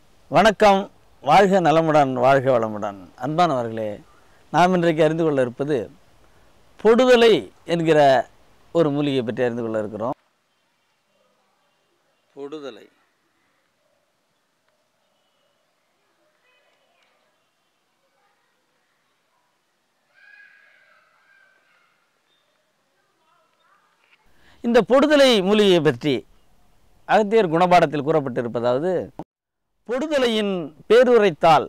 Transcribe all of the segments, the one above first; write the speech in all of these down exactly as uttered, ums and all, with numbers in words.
வணக்கம். வாழ்க நலமுடன், வாழ்க வளமுடன். அன்பானவர்களே, நாம் இன்றைக்கு அறிந்து கொள்ள இருப்பது பொடுதலை என்கிற ஒரு மூலிகை பற்றி அறிந்து கொள்ள இருக்கிறோம். பொடுதலை இந்த பொடுதலை மூலிகையை பற்றி அகத்தியர் குணபாடத்தில் கூறப்பட்டிருப்பதாவது, பொடுதலையின் பேருரைத்தால்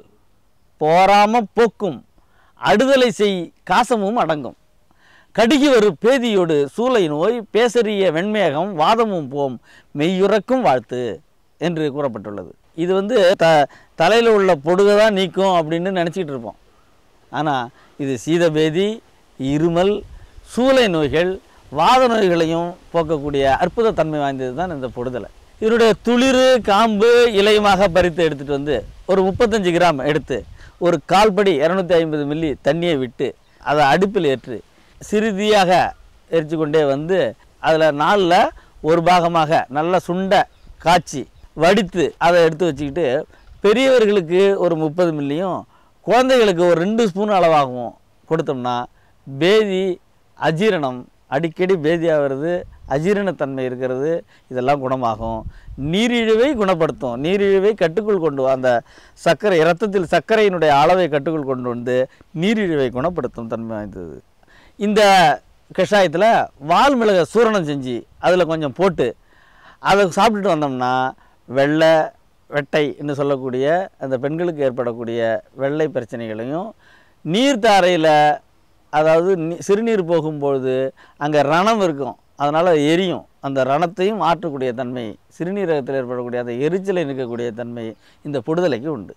போராம போக்கும் அடுதலை செய் காசமும் அடங்கும் கடுகி வரு பேதியோடு சூளை நோய் பேசறிய வெண்மேகம் வாதமும் போம் மெய்யுறக்கும் வாழ்த்து என்று கூறப்பட்டுள்ளது. இது வந்து த தலையில் உள்ள பொடுகை தான் நீக்கும் அப்படின்னு நினச்சிக்கிட்டு இருப்போம். ஆனால் இது சீதபேதி, இருமல், சூளை நோய்கள், வாத நோய்களையும் போக்கக்கூடிய அற்புத தன்மை வாய்ந்தது தான் இந்த பொடுதலை. இதனுடைய துளிர், காம்பு, இலையுமாக பறித்து எடுத்துகிட்டு வந்து ஒரு முப்பத்தஞ்சு கிராம் எடுத்து ஒரு கால்படி இரநூத்தி ஐம்பது மில்லி தண்ணியை விட்டு அதை அடுப்பில் ஏற்று சிறிதியாக எரித்து கொண்டே வந்து அதில் நாளில் ஒரு பாகமாக நல்லா சுண்ட காய்ச்சி வடித்து அதை எடுத்து வச்சுக்கிட்டு பெரியவர்களுக்கு ஒரு முப்பது மில்லியும் குழந்தைகளுக்கு ஒரு ரெண்டு ஸ்பூன் அளவாகவும் கொடுத்தோம்னா பேதி, அஜீரணம், அடிக்கடி பேதியாகிறது, அஜீரணத்தன்மை இருக்கிறது, இதெல்லாம் குணமாகும். நீரிழிவை குணப்படுத்தும். நீரிழிவை கட்டுக்குள் கொண்டு அந்த சர்க்கரை இரத்தத்தில் சர்க்கரையினுடைய அளவை கட்டுக்குள் கொண்டு வந்து நீரிழிவை குணப்படுத்தும் தன்மை வாய்ந்தது. இந்த கஷாயத்தில் வால் மிளகை சூரணம் செஞ்சு அதில் கொஞ்சம் போட்டு அதை சாப்பிட்டுட்டு வந்தோம்னா வெள்ளை வெட்டை என்று சொல்லக்கூடிய அந்த பெண்களுக்கு ஏற்படக்கூடிய வெள்ளை பிரச்சனைகளையும், நீர்த்தாரையில் அதாவது சிறுநீர் போகும்பொழுது அங்கே ரணம் இருக்கும், அதனால் எரியும், அந்த ரணத்தையும் மாற்றக்கூடிய தன்மை, சிறுநீரகத்தில் ஏற்படக்கூடிய அந்த எரிச்சலை நிற்கக்கூடிய தன்மை இந்த பொடுதலைக்கு உண்டு.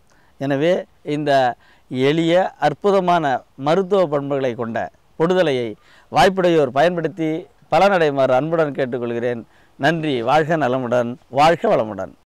எனவே இந்த எளிய அற்புதமான மருத்துவ பண்புகளை கொண்ட பொடுதலையை வாய்ப்புடையோர் பயன்படுத்தி பலனடைமாறு அன்புடன் கேட்டுக்கொள்கிறேன். நன்றி. வாழ்க நலமுடன், வாழ்க வளமுடன்.